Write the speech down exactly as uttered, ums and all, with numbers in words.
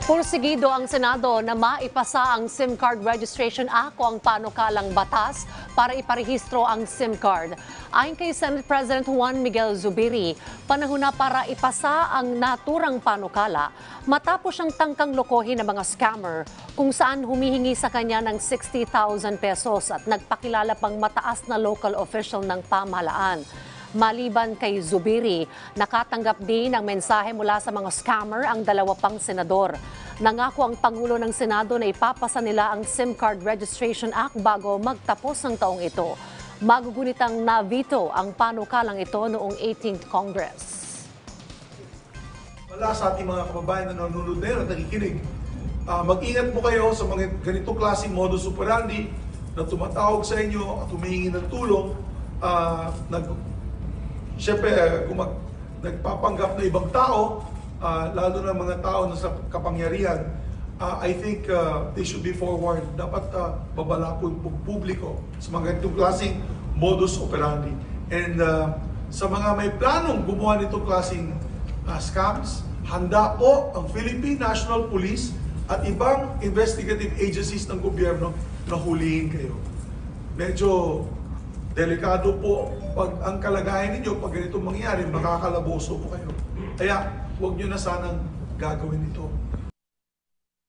Pursigido ang Senado na maipasa ang SIM Card Registration Act o ang panukalang batas para iparehistro ang SIM card. Ayon kay Senate President Juan Miguel Zubiri, panahon na para ipasa ang naturang panukala matapos siyang tangkang lokohin ng mga scammer kung saan humihingi sa kanya ng sixty thousand pesos at nagpakilala pang mataas na local official ng pamahalaan. Maliban kay Zubiri, nakatanggap din ng mensahe mula sa mga scammer ang dalawa pang senador. Nangako ang Pangulo ng Senado na ipapasa nila ang SIM Card Registration Act bago magtapos ang taong ito. Magugunitang na-veto ang panukalang ito noong eighteenth Congress. Wala sa ating mga kababayan na nanonood na at nakikinig. Uh, mag-ingat po kayo sa mga ganitong klaseng modus operandi na tumatawag sa inyo at humihingi ng tulong. Uh, nag Siyempre, kung mag, nagpapanggap na ibang tao, uh, lalo na mga tao na sa kapangyarihan, uh, I think uh, they should be forward. Dapat uh, babala po yung publiko sa mga ganitong klaseng modus operandi. And uh, sa mga may planong gumawa nitong klaseng uh, scams, handa po ang Philippine National Police at ibang investigative agencies ng gobyerno na hulihin kayo. Medyo delikado po pag ang kalagayan ninyo, pag ganitong mangyari, makakalaboso po kayo. Kaya huwag nyo na sanang gagawin ito.